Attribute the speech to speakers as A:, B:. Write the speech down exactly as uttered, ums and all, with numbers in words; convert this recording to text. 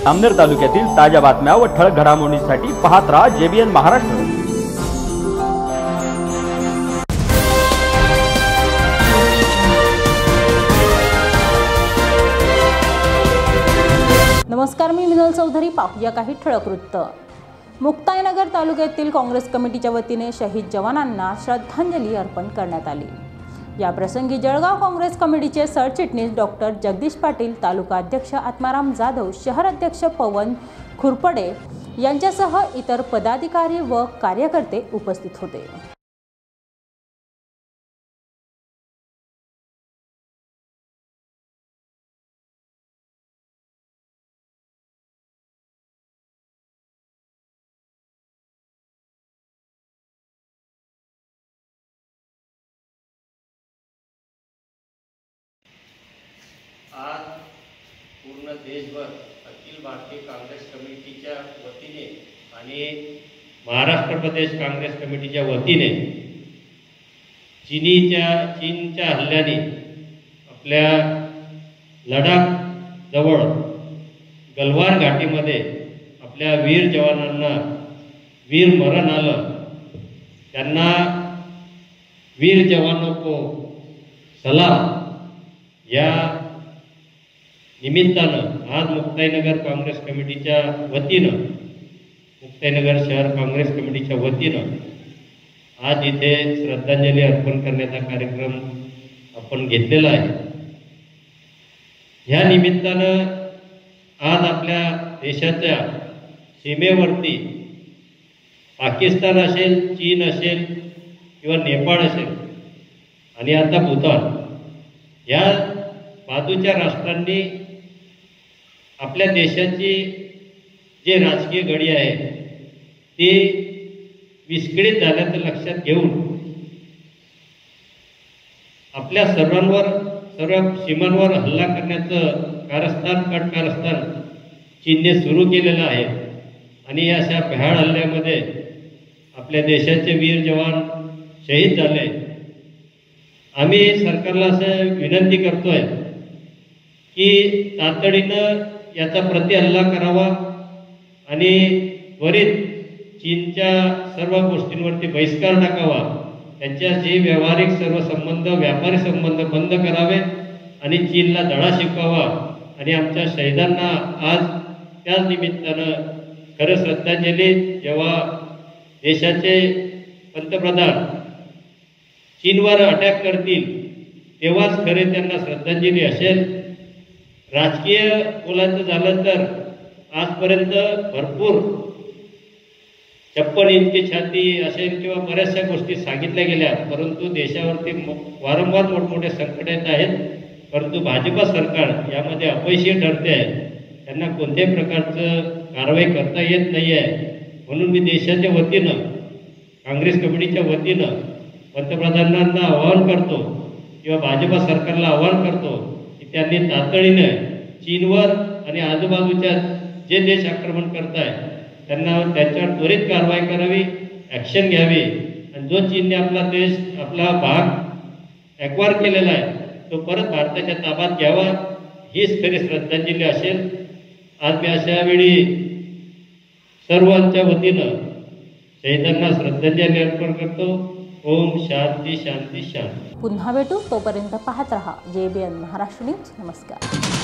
A: अमनेर तालुक्यातील ताज्या बातम्या व ठळक घडामोडींसाठी पाहत राहा जेबीएन महाराष्ट्र।
B: नमस्कार, मी मिनल चौधरी। पाहूया काही ठळक वृत्त। मुक्ताईनगर तालुक्यातील काँग्रेस कमिटीच्या वतीने शहीद जवानांना श्रद्धांजली अर्पण करण्यात आली। या प्रसंगी जळगाव काँग्रेस कमिटीचे सरचिटणीस डॉक्टर जगदीश पाटील, तालुका अध्यक्ष आत्माराम जाधव, शहर अध्यक्ष पवन खुरपडे यांच्यासह इतर पदाधिकारी व कार्यकर्ते उपस्थित होते।
C: आज पूर्ण देशभर अखिल भारतीय काँग्रेस कमिटीच्या वतीने आणि महाराष्ट्र प्रदेश काँग्रेस कमिटीच्या वतीने चीनीच्या चीनच्या हल्ल्याने आपल्या लडाख जवळ गलवान घाटीमध्ये आपल्या वीर जवानांना वीर मरण आलं। त्यांना वीर जवानों को सलाम या निमित्तानं आज मुक्ताईनगर काँग्रेस कमिटीच्या वतीनं मुक्ताईनगर शहर काँग्रेस कमिटीच्या वतीनं आज इथे श्रद्धांजली अर्पण करण्याचा कार्यक्रम आपण घेतलेला आहे। ह्या निमित्तानं आज आपल्या देशाच्या सीमेवरती पाकिस्तान असेल, चीन असेल किंवा नेपाळ असेल आणि आता भूतान या बाजूच्या राष्ट्रांनी आपल्या देशाची जे राजकीय घडी आहे ती विस्कळीत झाल्याचं लक्षात घेऊन आपल्या सर्वांवर सर्व सीमांवर हल्ला करण्याचं कारस्थान कट कारस्थान चीनने सुरू केलेलं आहे। आणि अशा भ्याड हल्ल्यामध्ये आपल्या देशाचे वीर जवान शहीद झाले। आम्ही सरकारला असं विनंती करतोय की तातडीनं याचा प्रतिहल्ला करावा आणि त्वरित चीनच्या सर्व गोष्टींवरती बहिष्कार टाकावा। त्यांच्याशी व्यावहारिक सर्व संबंध, व्यापारी संबंध बंद करावे आणि चीनला धडा शिकवावा। आणि आमच्या शहीदांना आज त्याच निमित्तानं खरं श्रद्धांजली, जेव्हा देशाचे पंतप्रधान चीनवर अटॅक करतील तेव्हाच खरे त्यांना श्रद्धांजली असेल। राजकीय बोलायचं झालं तर आजपर्यंत भरपूर छप्पन इंची छाती असेल किंवा बऱ्याचशा गोष्टी सांगितल्या गेल्या, परंतु देशावरती वारंवार मोठमोठे संकट येत आहेत। परंतु भाजपा सरकार यामध्ये अपयशी ठरते आहे, त्यांना कोणत्याही प्रकारचं कारवाई करता येत नाही आहे। म्हणून मी देशाच्या वतीनं काँग्रेस कमिटीच्या वतीनं पंतप्रधानांना आवाहन करतो किंवा भाजपा सरकारला आवाहन करतो की त्यांनी तातडीनं चीनवर आणि आजूबाजूच्या जे देश आक्रमण करत आहे त्यांना त्याच्यावर त्वरित कारवाई करावी, ॲक्शन घ्यावी। आणि जो चीनने आपला देश, आपला भाग ॲक्वायर केलेला आहे तो परत भारताच्या ताब्यात घ्यावा, हीच खरी श्रद्धांजली असेल। आज मी अशा वेळी सर्वांच्या वतीनं शहीदांना श्रद्धांजली अर्पण करतो। ओम शांती शांती शांती।
B: पुन्हा भेटू, तोपर्यंत पाहत रहा जेबीएन महाराष्ट्र न्यूज। नमस्कार।